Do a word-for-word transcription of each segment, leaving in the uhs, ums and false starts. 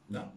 Da?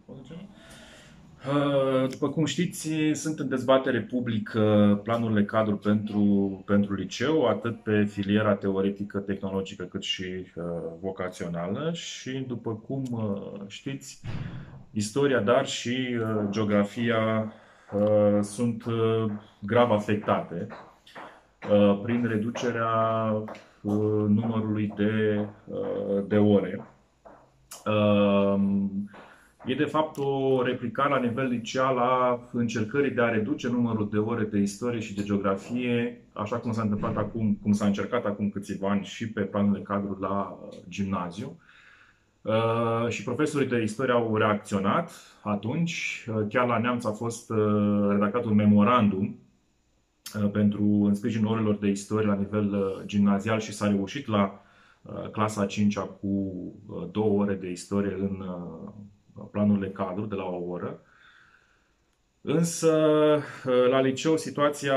Uh, După cum știți, sunt în dezbatere publică planurile cadru pentru, pentru liceu, atât pe filiera teoretică, tehnologică, cât și uh, vocațională. Și după cum uh, știți, istoria, dar și uh, geografia uh, sunt uh, grav afectate uh, prin reducerea uh, numărului de, uh, de ore. Uh, E de fapt o replicare la nivel liceal a încercării de a reduce numărul de ore de istorie și de geografie, așa cum s-a întâmplat acum, cum s-a încercat acum câțiva ani și pe planul de cadru la uh, gimnaziu. Uh, și profesorii de istorie au reacționat atunci. Uh, chiar la Neamț a fost uh, redactat un memorandum uh, pentru în sprijinul orelor de istorie la nivel uh, gimnazial și s-a reușit la uh, clasa a cincea cu uh, două ore de istorie în uh, planurile cadru de la o oră. Însă, la liceu, situația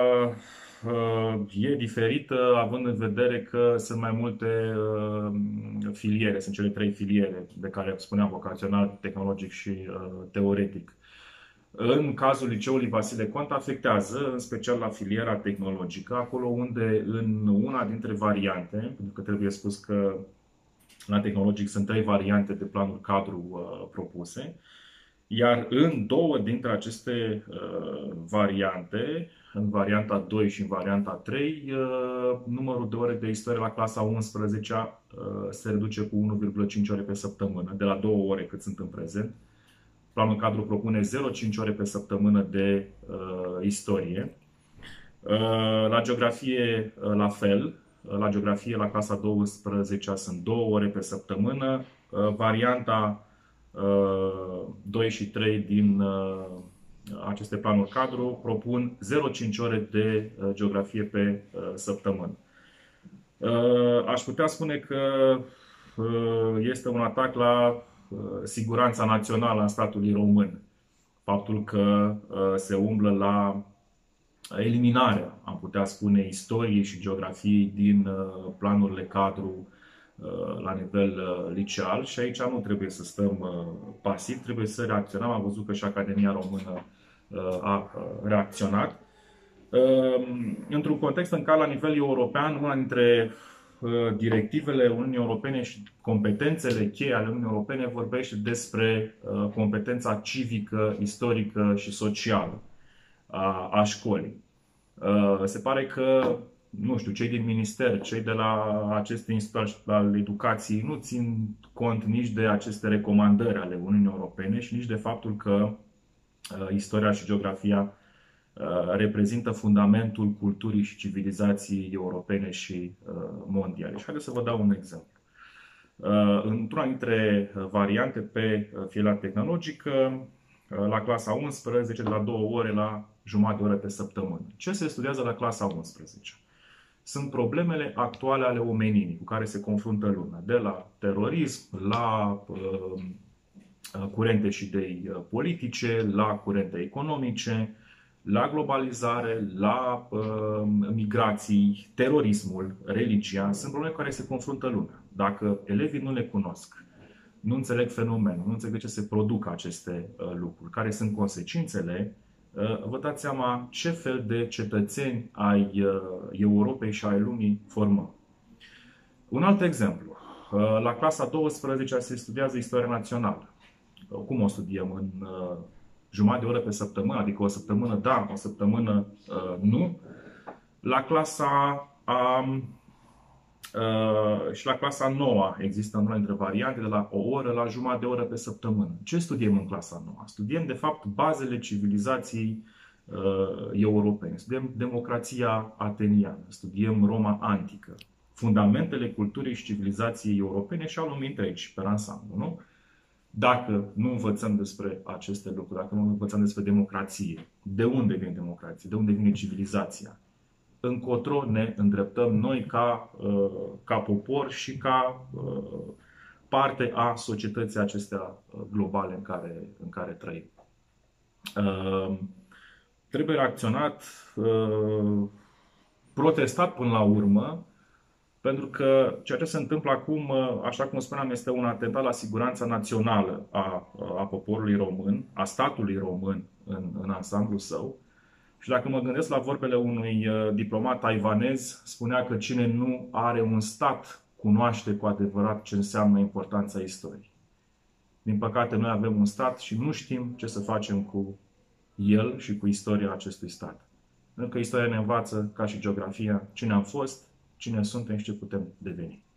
e diferită, având în vedere că sunt mai multe filiere, sunt cele trei filiere de care spuneam, vocațional, tehnologic și teoretic. În cazul liceului Vasile Cont afectează, în special la filiera tehnologică, acolo unde în una dintre variante, pentru că trebuie spus că la tehnologic sunt trei variante de planuri cadru uh, propuse, iar în două dintre aceste uh, variante, în varianta doi și în varianta trei, uh, numărul de ore de istorie la clasa a unsprezecea uh, se reduce cu unu virgulă cinci ore pe săptămână, de la două ore cât sunt în prezent. Planul cadru propune zero virgulă cinci ore pe săptămână de uh, istorie. Uh, la geografie, uh, la fel. La geografie, la clasa a douăsprezecea sunt două ore pe săptămână. Varianta doi și trei din aceste planuri cadru propun zero virgulă cinci ore de geografie pe săptămână. Aș putea spune că este un atac la siguranța națională a statului român. Faptul că se umblă la eliminarea, am putea spune, istoriei și geografiei din planurile cadru la nivel liceal și aici nu trebuie să stăm pasiv, trebuie să reacționăm. Am văzut că și Academia Română a reacționat. Într-un context în care la nivel european, una dintre directivele Uniunii Europene și competențele cheie ale Uniunii Europene vorbește despre competența civică, istorică și socială a, a școlii. Se pare că, nu știu, cei din minister, cei de la aceste instituții al educației nu țin cont nici de aceste recomandări ale Uniunii Europene și nici de faptul că istoria și geografia reprezintă fundamentul culturii și civilizației europene și mondiale. Și haideți să vă dau un exemplu. Într-una dintre variante pe filiera tehnologică, la clasa a unsprezecea, de la două ore la jumătate de oră pe săptămână. Ce se studiază la clasa a unsprezecea? Sunt problemele actuale ale omenirii cu care se confruntă lumea, de la terorism, la uh, curente și idei politice, la curente economice, la globalizare, la uh, migrații, terorismul, religia. Sunt probleme cu care se confruntă lumea. Dacă elevii nu le cunosc, nu înțeleg fenomenul, nu înțeleg de ce se produc aceste uh, lucruri, care sunt consecințele, uh, vă dați seama ce fel de cetățeni ai uh, Europei și ai lumii formăm. Un alt exemplu. Uh, la clasa a douăsprezecea se studiază istoria națională. Uh, cum o studiem? În uh, jumătate de oră pe săptămână, adică o săptămână da, o săptămână uh, nu. La clasa a Uh, și la clasa nouă există una dintre variante de la o oră la jumătate de oră pe săptămână. Ce studiem în clasa nouă? Studiem, de fapt, bazele civilizației uh, europene. Studiem democrația ateniană, studiem Roma antică, fundamentele culturii și civilizației europene și a lumii întregi, pe ansamblu, nu? Dacă nu învățăm despre aceste lucruri, dacă nu învățăm despre democrație, de unde vine democrația, de unde vine civilizația, încotro ne îndreptăm noi ca, ca popor și ca parte a societății acestea globale în care, în care trăim. Trebuie reacționat, protestat până la urmă, Pentru că ceea ce se întâmplă acum, așa cum spuneam, este un atentat la siguranța națională a, a poporului român, a statului român în, în ansamblu său. Și dacă mă gândesc la vorbele unui diplomat taiwanez, spunea că cine nu are un stat cunoaște cu adevărat ce înseamnă importanța istoriei. Din păcate, noi avem un stat și nu știm ce să facem cu el și cu istoria acestui stat. Pentru că istoria ne învață, ca și geografia, cine am fost, cine suntem și ce putem deveni.